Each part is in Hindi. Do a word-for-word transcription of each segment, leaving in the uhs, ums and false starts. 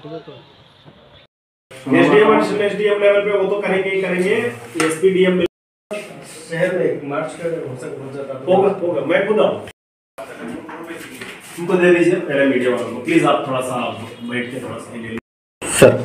एसडीएम और एसडीएम लेवल पे वो तो करेंगे ही करेंगे। एसपीडीएम शहर में मार्च का हो सकता हो जाता होगा होगा मैं खुद आऊं, उनको दे दीजिए मेरे मीडिया वालों को प्लीज। आप थोड़ा सा बैठ के थोड़ा सा ले सर।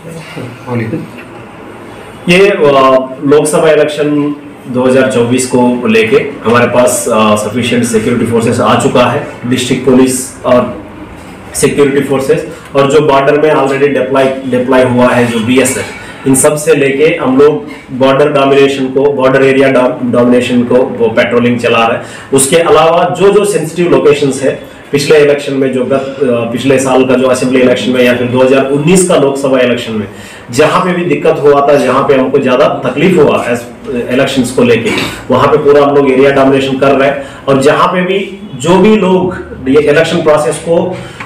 ये लोकसभा इलेक्शन दो हज़ार चौबीस को लेके हमारे पास सफिशिएंट सिक्योरिटी फोर्सेस आ चुका है, डिस्ट्रिक्ट पुलिस और सिक्योरिटी फोर्सेस, और जो बॉर्डर में ऑलरेडी डिप्लॉय डिप्लॉय हुआ है जो बीएसएफ, इन सब से लेके हम लोग बॉर्डर डोमिनेशन को, बॉर्डर एरिया डोमिनेशन को वो पेट्रोलिंग चला रहे हैं। उसके अलावा जो जो सेंसिटिव लोकेशंस है, पिछले इलेक्शन में जो गत पिछले साल का जो असेंबली इलेक्शन में या फिर दो हज़ार उन्नीस का लोकसभा इलेक्शन में जहां पे भी दिक्कत हुआ था, जहां पे हमको ज्यादा तकलीफ हुआ इलेक्शंस को लेके, वहां पे पूरा हम लोग एरिया डोमिनेशन कर रहे हैं। और जहां पे भी जो भी लोग ये इलेक्शन प्रोसेस को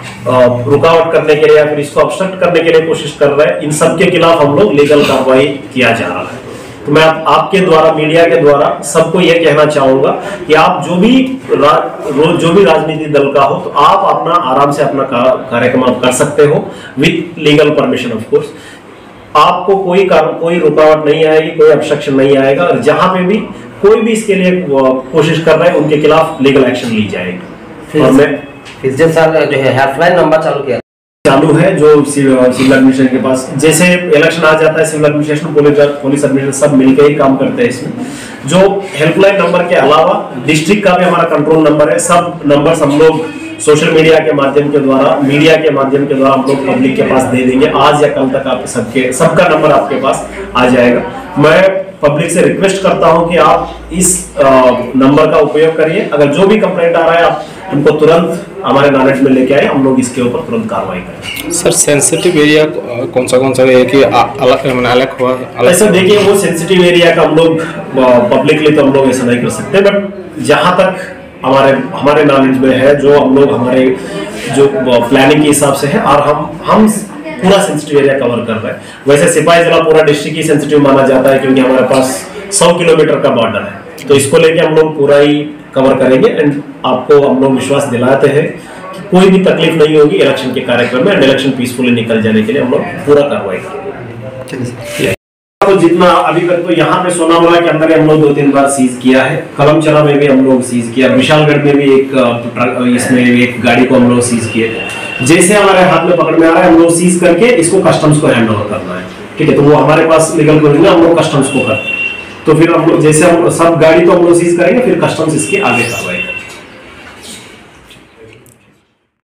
रुकावट करने के लिए या फिर इसको ऑब्स्ट्रक्ट करने के लिए कोशिश कर रहे हैं, इन सब के खिलाफ हम लोग लीगल कार्रवाई किया जा रहा है। तो मैं आप, आपके द्वारा, मीडिया के द्वारा सबको यह कहना चाहूंगा कि आप जो भी रोज जो भी राजनीतिक दल का हो, तो आप अपना आराम से अपना कार्यक्रम आप कर सकते हो with legal permission of course. आपको कोई कारण, कोई रुकावट नहीं आएगी, कोई ऑब्स्ट्रक्शन नहीं आएगा। और जहां पे भी कोई भी इसके लिए कोशिश कर रहे हैं, उनके खिलाफ लीगल एक्शन ली जाएगी। और मैं फिर साल जो है हेल्पलाइन नंबर चालू किया चालू है जो सिविल एडमिनिस्ट्रेशन के पास, जैसे इलेक्शन आ जाता है civil administration police police administration सब मिलकर ही काम करते हैं इसमें। जो हेल्पलाइन नंबर के अलावा डिस्ट्रिक्ट का भी हमारा कंट्रोल नंबर है, सब नंबर्स हम लोग सोशल मीडिया के माध्यम के द्वारा, मीडिया के माध्यम के द्वारा हम लोग पब्लिक के पास दे देंगे। आज या कल तक आप सबके सबका नंबर आपके पास आ जाएगा। मैं पब्लिक से रिक्वेस्ट करता हूं कि आप इस नंबर का उपयोग करिए। अगर जो भी कंप्लेंट आ रहा है आप उनको तुरंत हमारे नॉलेज में लेके आए, हम लोग इसके ऊपर तुरंत कार्रवाई करें। सर सेंसिटिव एरिया कौन सा कौन सा है कि अलग अलग हुआ है? ऐसा देखिए, वो सेंसिटिव एरिया का हम लोग पब्लिकली तो हम लोग ऐसा नहीं कर सकते, बट जहां तक हमारे हमारे नॉलेज में है, जो हम लोग हमारे जो प्लानिंग के हिसाब से है, और हम हम पूरा सेंसिटिव एरिया कवर कर रहे हैं। वैसे सिपाही जिला पूरा डिस्ट्रिक्ट ही सेंसिटिव माना जाता है, क्योंकि हमारे पास सौ किलोमीटर का बॉर्डर है, तो इसको लेके हम लोग पूरा ही कवर करेंगे। एंड आपको हम लोग विश्वास दिलाते हैं कि कोई भी तकलीफ नहीं होगी इलेक्शन के कार्यक्रम में, एंड इलेक्शन पीसफुली निकल जाने के लिए हम लोग पूरा कार्रवाई करेंगे। तो जितना अभी तक तो यहाँ पे सोनामुड़ा के अंदर हम लोग दो तीन बार सीज किया है, कलमचरा में भी हम लोग सीज किया, विशालगढ़ में भी एक इसमें एक गाड़ी को हम लोग सीज किए। जैसे हमारे हाथ में पकड़ में आ रहा है, हम लोग सीज करके इसको कस्टम्स को हैंड ओवर करना है, ठीक है। तो वो हमारे पास लीगल प्रोसीजर, हम लोग कस्टम्स को करते हैं। तो फिर हम लोग जैसे हम सब गाड़ी तो हम लोग सीज करेंगे, फिर कस्टम्स इसके आगे कार्रवाई करेंगे।